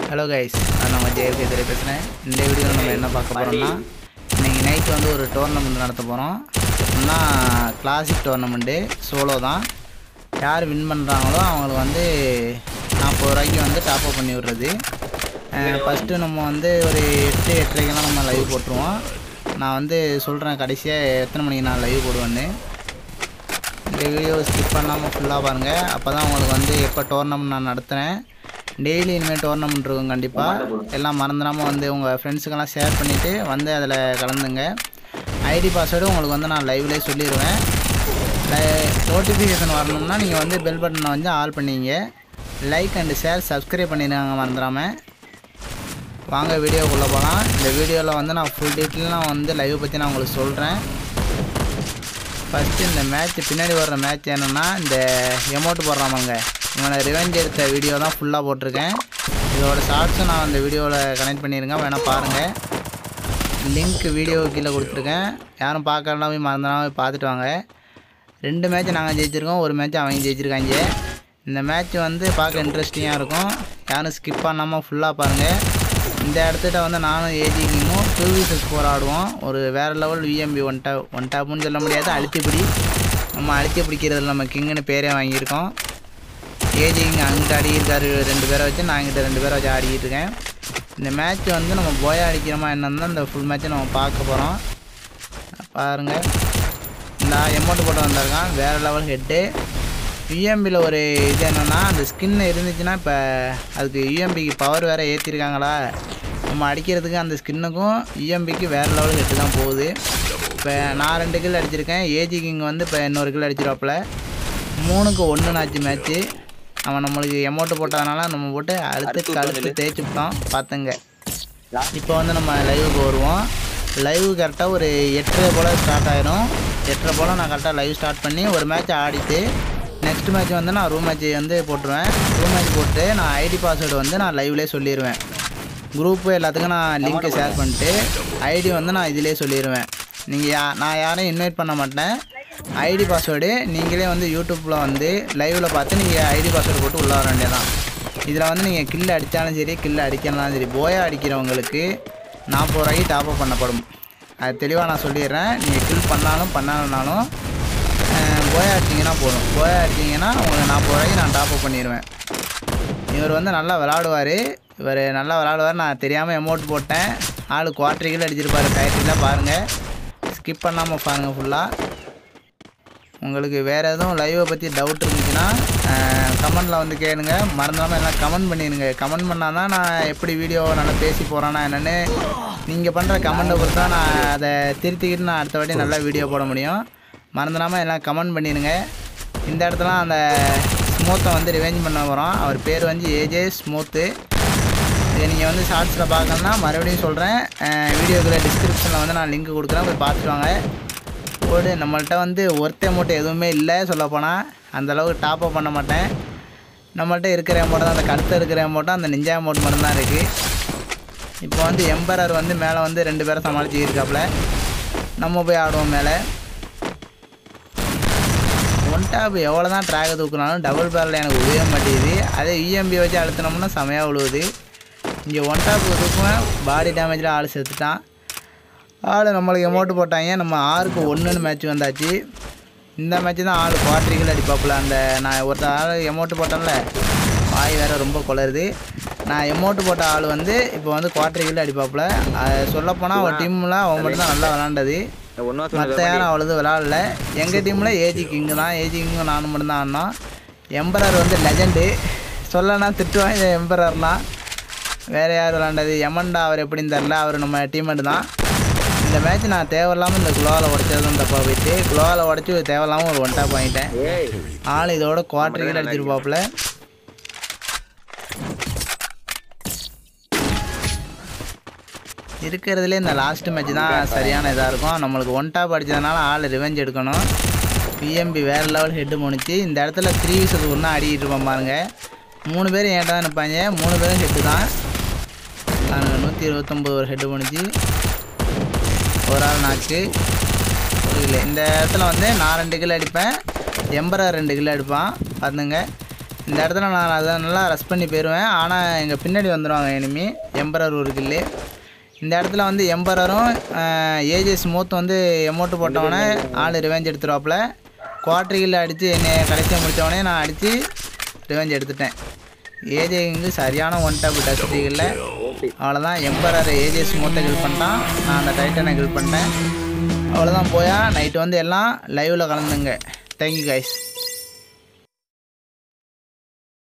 Hello guys, நான் நம்ம ஜேஎல்கே தெரிய பேசுகிறேன். இந்த வீடியோவில் நம்ம என்ன பார்க்க போகிறோம்னா, இன்றைக்கி நைட்டு வந்து ஒரு டோர்னமெண்ட் நடத்த போகிறோம். எப்படின்னா கிளாசிக் டோர்னமெண்ட்டு சோலோ தான். யார் வின் பண்ணுறாங்களோ அவங்களுக்கு வந்து 40 ரூபாய்க்கு வந்து டாப்அப் பண்ணி விடுறது. ஃபஸ்ட்டு நம்ம வந்து ஒரு 8-8:30க்கெல்லாம் நம்ம லைவ் போட்டுருவோம். நான் வந்து சொல்கிறேன் கடைசியாக எத்தனை மணிக்கு நான் லைவ் போடுவேன்னு. இந்த வீடியோ ஸ்கிப் பண்ணாமல் ஃபுல்லாக பாருங்கள். அப்போ தான் உங்களுக்கு வந்து எப்போ டோர்னமெண்ட் நான் நடத்துகிறேன். டெய்லி இனிமேல் டோர்னமெண்ட் இருக்கும் கண்டிப்பாக. எல்லாம் மறந்துடாமல் வந்து உங்கள் ஃப்ரெண்ட்ஸுக்கெல்லாம் ஷேர் பண்ணிவிட்டு வந்து அதில் கலந்துங்க. ஐடி பாஸ்வேர்டு உங்களுக்கு வந்து நான் லைவ்லேயே சொல்லிடுவேன். நோட்டிஃபிகேஷன் வரணும்னா நீங்கள் வந்து பெல் பட்டனை வந்து ஆல் பண்ணிங்க. லைக் அண்டு ஷேர் சப்ஸ்கிரைப் பண்ணிடுங்க மறந்துடாமல். வாங்க வீடியோக்குள்ளே போகலாம். இந்த வீடியோவில் வந்து நான் ஃபுல் டீட்டெயிலாம் வந்து லைவ் பற்றி நான் உங்களுக்கு சொல்கிறேன். ஃபஸ்ட்டு இந்த மேட்ச் பின்னாடி வர்ற மேட்ச் என்னென்னா இந்த எமௌண்ட் போடுறாமாங்க, இவனை ரிவெஞ்ச் எடுத்த வீடியோ தான் ஃபுல்லாக போட்டிருக்கேன். இதோட ஷார்ட்ஸும் நான் அந்த வீடியோவில் கனெக்ட் பண்ணியிருக்கேன், வேணால் பாருங்கள். லிங்க் வீடியோ கீழே கொடுத்துருக்கேன். யாரும் பார்க்கலாம் போய் மறந்துடாமல் போய் பார்த்துட்டு வாங்க. 2 மேட்ச் நாங்கள் ஜெயிச்சிருக்கோம், ஒரு மேட்ச் அவங்க ஜெயிச்சிருக்காங்க. இந்த மேட்ச் வந்து பார்க்க இன்ட்ரெஸ்டிங்காக இருக்கும். யாரும் ஸ்கிப் பண்ணாமல் ஃபுல்லாக பாருங்கள். இந்த இடத்துட்ட வந்து நானும் ஏஜிக்கிங்கும் 2v4 ஆடுவோம். ஒரு வேறு லெவல் விஎம்பி ஒன் டாப்னு சொல்ல முடியாது, அழுத்திப்பிடி. நம்ம அழுத்தி பிடிக்கிறதுல நம்ம கிங்குன்னு பேரே வாங்கியிருக்கோம். ஏஜிங் அங்கிட்ட ஆடிக்கிருக்காரு 2 பேரை வச்சு, நான் இங்கிட்ட 2 பேரை வச்சு ஆடிக்கிட்டு இருக்கேன். இந்த மேட்ச் வந்து நம்ம போயா அடிக்கிறோமா என்னன்னு இந்த ஃபுல் மேட்ச்சை நம்ம பார்க்க போகிறோம். பாருங்கள், இந்த எமௌண்ட் போட்டு வந்திருக்கான், வேறு லெவல் ஹெட்டு. யூஎம்பியில் ஒரு இது என்னென்னா, அந்த ஸ்கின் இருந்துச்சுன்னா இப்போ அதுக்கு யூஎம்பிக்கு பவர் வேறு ஏற்றிருக்காங்களா, நம்ம அடிக்கிறதுக்கு அந்த ஸ்கின்னுக்கும் யூஎம்பிக்கு வேறு லெவல் ஹெட்டு தான் போகுது. இப்போ நான் 2 கில் அடிச்சிருக்கேன். ஏஜி கிங் வந்து இப்போ இன்னொரு கில் அடிச்சிருவாப்பில். 3-1 ஆச்சு மேட்ச்சு. அவன் நம்மளுக்கு எமௌண்ட்டு போட்டதுனால நம்ம போட்டு கழுத்து தேய்ச்சி விட்டோம் பார்த்துங்க. இப்போ வந்து நம்ம லைவுக்கு வருவோம். லைவ் கரெக்டாக ஒரு 8:30 போல் ஸ்டார்ட் ஆகிரும். 8:30 போல் நான் கரெக்டாக லைவ் ஸ்டார்ட் பண்ணி ஒரு மேட்ச் ஆடிட்டு நெக்ஸ்ட் மேட்ச் வந்து நான் ரூம் மேட்ச் வந்து போட்டுருவேன். ரூம் மேட்ச் போட்டு நான் ஐடி பாஸ்வேர்டு வந்து நான் லைவ்லேயே சொல்லிடுவேன். குரூப்பு எல்லாத்துக்கும் நான் லிங்க்கை ஷேர் பண்ணிட்டு ஐடி வந்து நான் இதிலே சொல்லிடுவேன். நீங்கள் நான் யாரையும் இன்வைட் பண்ண மாட்டேன். ஐடி பாஸ்வேர்டு நீங்களே வந்து யூடியூப்பில் வந்து லைவில் பார்த்து நீங்கள் ஐடி பாஸ்வேர்டு போட்டு உள்ளே வர வேண்டியதான். இதில் வந்து நீங்கள் கில் அடித்தாலும் சரி கில் அடிக்கணும்னாலும் சரி, போயா அடிக்கிறவங்களுக்கு 40 ரூபாய்க்கு டாப்அப் பண்ணப்படும். அது தெளிவாக நான் சொல்லிடுறேன். நீங்கள் கில் பண்ணாலும் போயா அடிச்சிங்கன்னா போதும். போயா அடிச்சிங்கன்னா உங்களுக்கு 40 ரூபாய்க்கு நான் டாப்அப் பண்ணிடுவேன். இவர் வந்து நல்லா விளாடுவார். நல்லா விளாடுவார். நான் தெரியாமல் எமௌண்ட் போட்டேன். ஆள் குவார்ட்டரிக்கில் அடிச்சிருப்பார். டைட்டில் பாருங்கள், ஸ்கிப் பண்ணாமல் பாருங்கள் ஃபுல்லாக. உங்களுக்கு வேறு எதுவும் லைவை பற்றி டவுட் இருந்துச்சுன்னா கமெண்டில் வந்து கேளுங்க. மறந்துடாமல் எல்லாம் கமெண்ட் பண்ணிடுங்க. கமெண்ட் பண்ணால் தான் நான் எப்படி வீடியோ நல்லா பேசி போகிறேன்னா என்னென்னு நீங்கள் பண்ணுற கமெண்ட்டை பொறுத்து தான் நான் அதை திருத்திக்கிட்டு நான் அடுத்த வாட்டி நல்லா வீடியோ போட முடியும். மறந்துடாமல் எல்லாம் கமெண்ட் பண்ணிடுங்க. இந்த இடத்துல அந்த ஸ்மூத்தை வந்து ரிவெஞ்ச் பண்ண போகிறோம். அவர் பேர் வந்து ஏஜே ஸ்மூத்து. இதை நீங்கள் வந்து ஷார்ட்ஸில் பார்க்கணுன்னா மறுபடியும் சொல்கிறேன், வீடியோக்குள்ள டிஸ்கிரிப்ஷனில் வந்து நான் லிங்க் கொடுக்குறேன், போய் பார்த்துட்டு வாங்க. போடு. நம்மள்கிட்ட வந்து ஒர்த் அமௌண்ட் எதுவுமே இல்லை சொல்லப்போனால். அந்தளவுக்கு டாப்அப் பண்ண மாட்டேன். நம்மள்கிட்ட இருக்கிற அமௌண்ட் தான், அந்த கழுத்து இருக்கிற அமௌண்ட்டும் அந்த நிஞ்சா அமௌண்ட் மட்டும்தான் இருக்குது. இப்போ வந்து எம்பரர் வந்து மேலே வந்து 2 பேரை சமாளித்து இருக்காப்புல. நம்ம போய் ஆடுவோம் மேலே. ஒன் டாப் எவ்வளோ தான் ட்ராகை தூக்குனாலும் டபுள் பேரில் எனக்கு உதவ மாட்டேங்குது. அதே யூஎம்பி வச்சு அழுத்தினோம்னா செமையாக விழுவுது. இங்கே ஒன் டாப் தூக்குவேன், பாடி டேமேஜில் ஆள் செத்துட்டான். ஆள் நம்மளுக்கு எமௌண்ட்டு போட்டாங்க. நம்ம 6-1 மேட்ச் வந்தாச்சு. இந்த மேட்ச்சு தான் ஆள் குவார்ட்டரிக்கில் அடிப்பாப்புல. அந்த நான் ஒருத்த ஆள் எமௌண்ட்டு போட்டேன்ல, வாய் வேறு ரொம்ப குளருது. நான் எமௌண்ட்டு போட்ட ஆள் வந்து இப்போ வந்து குவார்ட்டரிக்கில் அடிப்பாப்புல. சொல்லப்போனால் ஒரு டீமில் அவன் மட்டும் தான் நல்லா விளாண்டது. மற்ற யாரும் அவ்வளோது விளாடல. எங்கள் டீமில் ஏஜி கிங்கு தான். ஏஜி கிங்கும் நானும் மட்டும்தான் ஆடினோம். எம்பரர் வந்து லெஜெண்டு. சொல்லனா திட்டுவாங்க எம்பரர்னால். வேறு யார் விளாண்டது எமண்டா, அவர் எப்படின்னு தெரில, அவர் நம்ம டீம்மேட்டு தான். இந்த மேட்ச் நான் தேவையில்லாமல் இந்த குளோவில் உடச்சதும் தப்பாக போயிட்டு குளோவில் உடச்சி தேவையில்லாமல் ஒரு ஒன் டாப் வாங்கிட்டேன். ஆள் இதோட குவார்ட்டரிக்கில் அடிச்சிருப்பாப்புல. இருக்கிறதுலே இந்த லாஸ்ட்டு மேட்ச் தான் சரியான இதாக இருக்கும். நம்மளுக்கு ஒன் டாப் அடித்ததுனால ஆள் ரிவெஞ்ச் எடுக்கணும். பிஎம்பி வேறு லெவல் ஹெட்டு முடிச்சு. இந்த இடத்துல 3v1 ஆடிக்கிட்டு இருப்போம் பாருங்கள். 3 பேர் ஏன்டா தான் நிற்பாங்க. 3 பேரும் ஹெட்டு தான். 129 ஒரு ஹெட்டு முடிச்சு. ஒரு ஆள் நாக்கு இல்லை. இந்த இடத்துல வந்து நான் 2 கிலோ அடிப்பேன், எம்பரர் 2 கிலோ அடிப்பான் பார்த்துங்க. இந்த இடத்துல நான் அதை நல்லா ரஷ் பண்ணி போயிடுவேன். ஆனால் எங்கள் பின்னாடி வந்துடுவாங்க எனிமி. எம்பரர் ஒரு கில்லு. இந்த இடத்துல வந்து எம்பரரும் ஏஜே ஸ்மூத் வந்து எமௌண்ட்டு போட்டவொடனே ஆள் ரிவெஞ்ச் எடுத்துருவாப்புல. குவார்ட்ரு கில் அடித்து என்னை கடைசியாக முடித்தவொடனே நான் அடித்து ரிவெஞ்ச் எடுத்துட்டேன். ஏஜே இங்கு சரியான ஒன் டாப் டஸ்டிகளில் அவ்வளோதான். எம்பரர் ஏஜே ஸ்மூத்தை கில் பண்ணிட்டான். நான் அந்த டைட்டனை கில் பண்ணிட்டேன். அவ்வளோதான். போயா நைட்டு வந்து எல்லாம் லைவில் கலந்துங்க. Thank you guys.